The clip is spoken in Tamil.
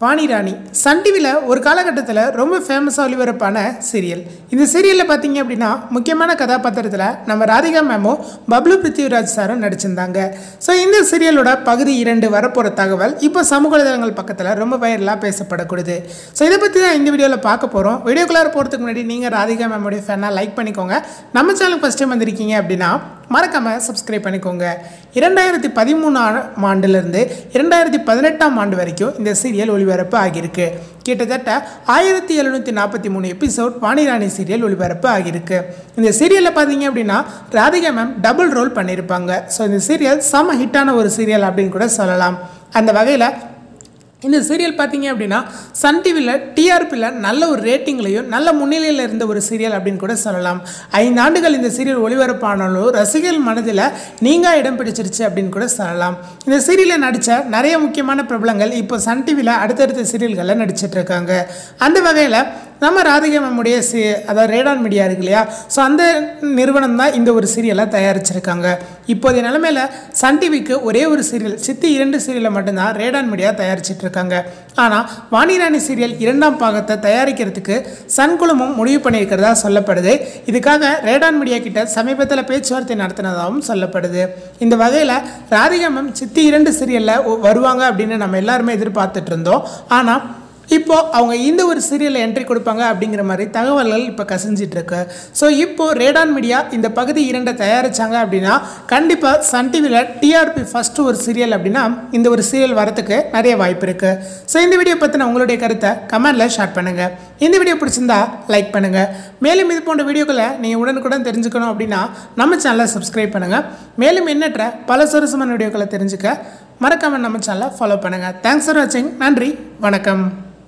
பாணி ராணி சன் டிவியில் ஒரு காலகட்டத்தில் ரொம்ப ஃபேமஸாக ஒளிபரப்பான சீரியல். இந்த சீரியலில் பார்த்தீங்க அப்படின்னா முக்கியமான கதாபாத்திரத்தில் நம்ம ராதிகா மேமும் பப்ளு பிருத்திவிராஜ் சாரும் நடிச்சிருந்தாங்க. ஸோ இந்த சீரியலோட பகுதி 2 வரப்போகிற தகவல் இப்போ சமூக வலைதளங்கள் பக்கத்தில் ரொம்ப வைரலாக பேசப்படக்கூடுது. ஸோ இதை பற்றி தான் இந்த வீடியோவில் பார்க்க போகிறோம். வீடியோக்குள்ளார போகிறதுக்கு முன்னாடி நீங்கள் ராதிகா மேமோடைய ஃபேனாக லைக் பண்ணிக்கோங்க. நம்ம சேனலுக்கு ஃபஸ்ட் டைம் வந்திருக்கீங்க அப்படின்னா மறக்காமல் சப்ஸ்கிரைப் பண்ணிக்கோங்க. 2013ஆம் ஆண்டிலிருந்து 2018ஆம் ஆண்டு வரைக்கும் இந்த சீரியல் ஒளிபரப்பு ஆகியிருக்கு. கிட்டத்தட்ட 1743 எபிசோட் பாணி ராணி சீரியல் ஒளிபரப்பு ஆகியிருக்கு. இந்த சீரியலில் பார்த்தீங்க அப்படின்னா ராதிகா மேம் டபுள் ரோல் பண்ணியிருப்பாங்க. ஸோ இந்த சீரியல் செம ஹிட்டான ஒரு சீரியல் அப்படின்னு கூட சொல்லலாம். அந்த வகையில் இந்த சீரியல் பார்த்தீங்க அப்படின்னா சன் டிவியில் டிஆர்பியில் நல்ல ஒரு ரேட்டிங்லையும் நல்ல முன்னிலையில் இருந்த ஒரு சீரியல் அப்படின்னு கூட சொல்லலாம். 5 ஆண்டுகள் இந்த சீரியல் ஒளிபரப்பானாலும் ரசிகர்கள் மனதில் நீங்கா இடம் பிடிச்சிருச்சு அப்படின்னு கூட சொல்லலாம். இந்த சீரியலில் நடித்த நிறைய முக்கியமான பிரபலங்கள் இப்போ சன் டிவியில் அடுத்தடுத்த சீரியல்களில் நடிச்சிட்ருக்காங்க. அந்த வகையில் நம்ம ராதிகா மேமுடைய அதாவது ரேடான் மீடியா இருக்கு இல்லையா, ஸோ அந்த நிறுவனம் தான் இந்த ஒரு சீரியலை தயாரிச்சிருக்காங்க. இப்போதைய நிலைமையில் சன் டிவிக்கு ஒரே ஒரு சீரியல் சித்தி 2 சீரியலை மட்டும்தான் ரேடான் மீடியா தயாரிச்சிட்ருக்காங்க. ஆனால் வாணி ராணி சீரியல் 2ஆம் பாகத்தை தயாரிக்கிறதுக்கு சன் குழுமம் முடிவு பண்ணியிருக்கிறதா சொல்லப்படுது. இதுக்காக ரேடான் மீடியா கிட்ட சமீபத்தில் பேச்சுவார்த்தை நடத்தினதாகவும் சொல்லப்படுது. இந்த வகையில் ராதிகா மேம் சித்தி 2 சீரியலில் வருவாங்க அப்படின்னு நம்ம எல்லாருமே எதிர்பார்த்துட்டு இருந்தோம். ஆனால் இப்போது அவங்க இந்த ஒரு சீரியலில் என்ட்ரி கொடுப்பாங்க அப்படிங்கிற மாதிரி தகவல்கள் இப்போ கசிஞ்சிட்ருக்கு. ஸோ இப்போது ரேடான் மீடியா இந்த பகுதி 2 தயாரித்தாங்க அப்படின்னா கண்டிப்பாக சன் டிவியில் டிஆர்பி ஃபஸ்ட்டு ஒரு சீரியல் அப்படின்னா இந்த ஒரு சீரியல் வரத்துக்கு நிறைய வாய்ப்பு இருக்குது. ஸோ இந்த வீடியோ பற்றின உங்களுடைய கருத்தை கமெண்டில் ஷேர் பண்ணுங்கள். இந்த வீடியோ பிடிச்சிருந்தா லைக் பண்ணுங்கள். மேலும் இது போன்ற வீடியோக்களை நீங்கள் உடனுக்குடன் தெரிஞ்சுக்கணும் அப்படின்னா நம்ம சேனலை சப்ஸ்கிரைப் பண்ணுங்கள். மேலும் எண்ணற்ற பல சுவாரஸ்யமான வீடியோக்களை தெரிஞ்சுக்க மறக்காமல் நம்ம சேனலை ஃபாலோ பண்ணுங்கள். தேங்க்ஸ் ஃபார் வாட்சிங். நன்றி, வணக்கம்.